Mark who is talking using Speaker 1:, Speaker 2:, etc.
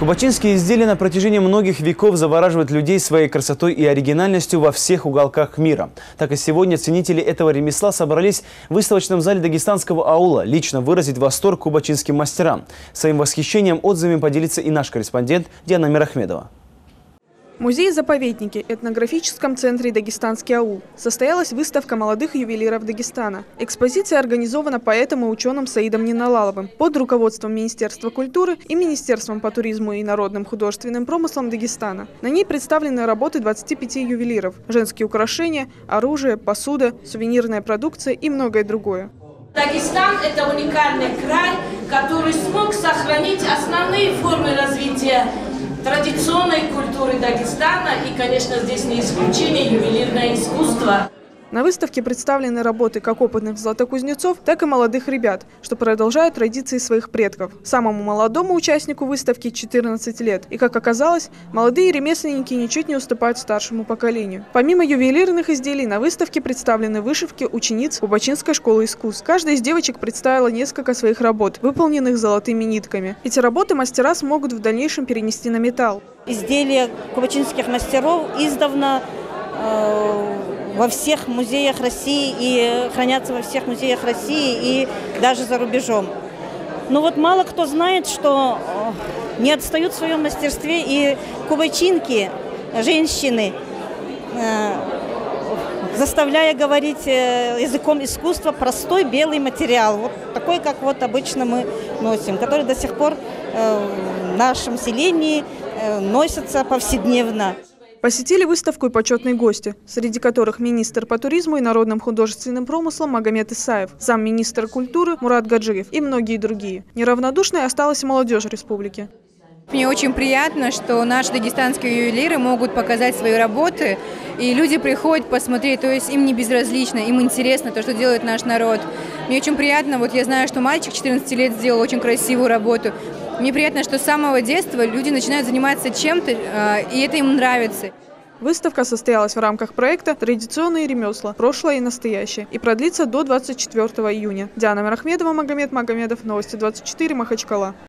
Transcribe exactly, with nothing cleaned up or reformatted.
Speaker 1: Кубачинские изделия на протяжении многих веков завораживают людей своей красотой и оригинальностью во всех уголках мира. Так и сегодня ценители этого ремесла собрались в выставочном зале дагестанского аула лично выразить восторг кубачинским мастерам. Своим восхищением отзывами поделится и наш корреспондент Диана Мирахмедова.
Speaker 2: В музее-заповеднике, этнографическом центре «Дагестанский аул» состоялась выставка молодых ювелиров Дагестана. Экспозиция организована поэтом и ученым Саидом Неналаловым под руководством Министерства культуры и Министерством по туризму и народным художественным промыслам Дагестана. На ней представлены работы двадцати пяти ювелиров, женские украшения, оружие, посуда, сувенирная продукция и многое другое.
Speaker 3: Дагестан – это уникальный край, который смог сохранить основные формы развития традиционной культуры Дагестана, и, конечно, здесь не исключение ювелирное искусство.
Speaker 2: На выставке представлены работы как опытных золотокузнецов, так и молодых ребят, что продолжают традиции своих предков. Самому молодому участнику выставки четырнадцать лет. И, как оказалось, молодые ремесленники ничуть не уступают старшему поколению. Помимо ювелирных изделий, на выставке представлены вышивки учениц Кубачинской школы искусств. Каждая из девочек представила несколько своих работ, выполненных золотыми нитками. Эти работы мастера смогут в дальнейшем перенести на металл.
Speaker 4: Изделия кубачинских мастеров издавна э во всех музеях России и хранятся во всех музеях России и даже за рубежом. Но вот мало кто знает, что не отстают в своем мастерстве и кубачинки, женщины, заставляя говорить языком искусства простой белый материал, вот такой, как вот обычно мы носим, который до сих пор в нашем селении носится повседневно.
Speaker 2: Посетили выставку и почетные гости, среди которых министр по туризму и народным художественным промыслам Магомед Исаев, замминистра культуры Мурат Гаджиев и многие другие. Неравнодушной осталась и молодежь республики.
Speaker 5: Мне очень приятно, что наши дагестанские ювелиры могут показать свои работы, и люди приходят посмотреть, то есть им не безразлично, им интересно то, что делает наш народ. Мне очень приятно, вот я знаю, что мальчик четырнадцати лет сделал очень красивую работу. Мне приятно, что с самого детства люди начинают заниматься чем-то, и это им нравится.
Speaker 2: Выставка состоялась в рамках проекта «Традиционные ремесла. Прошлое и настоящее» и продлится до двадцать четвёртого июня. Диана Мирахмедова, Магомед Магомедов. Новости двадцать четыре, Махачкала.